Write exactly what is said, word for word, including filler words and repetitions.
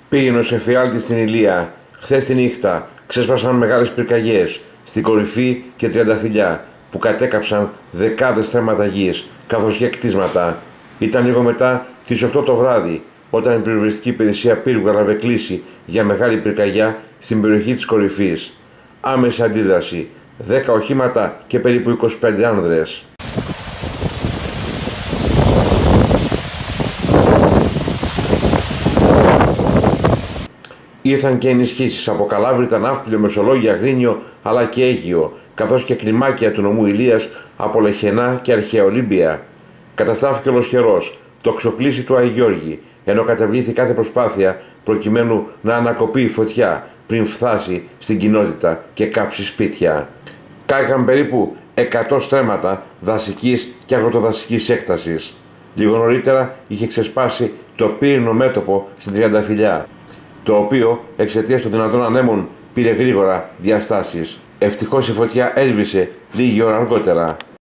Πήγαινε ο εφιάλτης στην Ηλία. Χθες τη νύχτα ξέσπασαν μεγάλες πυρκαγιές στην κορυφή και τριανταφυλλιά που κατέκαψαν δεκάδες στρέμματα γης καθώς και κτίσματα. Ήταν λίγο μετά τις οκτώ το βράδυ όταν η πυροσβεστική υπηρεσία πύργου έλαβε κλήση για μεγάλη πυρκαγιά στην περιοχή της κορυφής. Άμεση αντίδραση, δέκα οχήματα και περίπου είκοσι πέντε άνδρες. Ήρθαν και ενισχύσεις από Καλάβρητα, Ναύπλιο, Μεσολόγγια, Αγρίνιο αλλά και Αίγυο, καθώς και κλιμάκια του νομού Ηλίας από Λεχενά και Αρχαία Ολύμπια. Καταστράφηκε ολοσχερός το ξοπλήσι του Άη Γιώργη, ενώ καταβλήθη κάθε προσπάθεια προκειμένου να ανακοπεί η φωτιά πριν φτάσει στην κοινότητα και κάψει σπίτια. Κάηκαν περίπου εκατό στρέμματα δασικής και αγροτοδασικής έκτασης. Λίγο νωρίτερα είχε ξεσπάσει το πύρινο μέτωπο στην Τριανταφυλλιά, το οποίο εξαιτίας των δυνατών ανέμων πήρε γρήγορα διαστάσεις. Ευτυχώς η φωτιά έσβησε λίγη ώρα αργότερα.